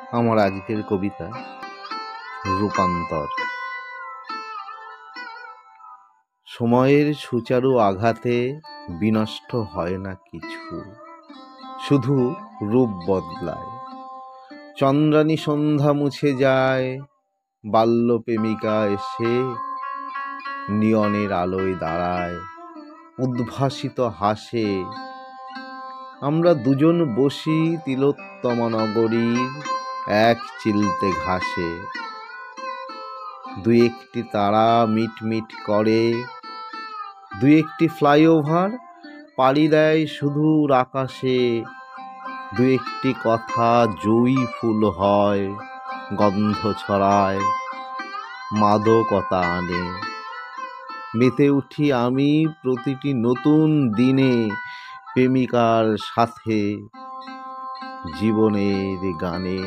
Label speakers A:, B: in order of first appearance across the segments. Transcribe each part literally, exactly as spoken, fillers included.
A: আমার আজকের কবিতা রূপান্তর। সময়ের সুচারু আঘাতে বিনষ্ট হয় না কিছু, শুধু রূপ বদলায়। চন্দ্রানী সন্ধ্যা মুছে যায়, বাল্য প্রেমিকা এসে নিয়নের আলোয় দাঁড়ায়, উদ্ভাসিত হাসে। আমরা দুজন বসি তিলোত্তমা নগরীর এক চিলতে ঘাসে। দুই একটি তারা মিটমিট করে, দুই একটি ফ্লাইওভার পাড়ি দেয় সুদূর আকাশে। দুই একটি কথা জুঁই ফুল হয়, গন্ধ ছড়ায়, মাদকতা আনে। মেতে উঠি আমি প্রতিটি নতুন দিনে প্রেমিকার সাথে, জীবনের গানে।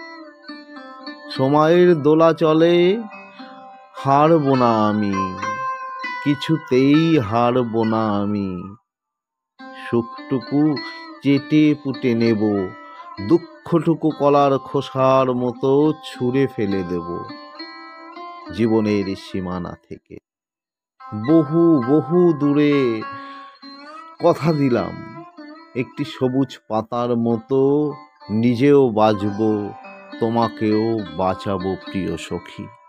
A: সময়ের দোলা চলে, হারব না আমি, কিছুতেই হারব না আমি। সুখটুকু চেটে পুটে নেব, দুঃখটুকু কলার খোসার মতো ছুঁড়ে ফেলে দেব জীবনের সীমানা থেকে। বহু বহু দূরে কথা দিলাম, একটি সবুজ পাতার মতো নিজেও বাঁচব, তোমাকেও বাঁচাবো প্রিয় সখী।